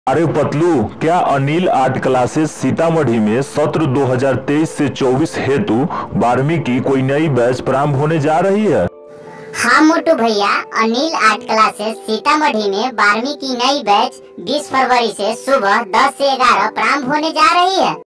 अरे पतलू, क्या Anil art classes Sitamarhi में सत्र 2023 से 24 हेतु 12वीं की कोई नई बैच प्रारंभ होने जा रही है? हाँ मोटू भैया, अनिल आर्ट क्लासेस सीतामढ़ी में 12वीं की नई बैच 20 फरवरी से सुबह 10 से 11 प्रारंभ होने जा रही है।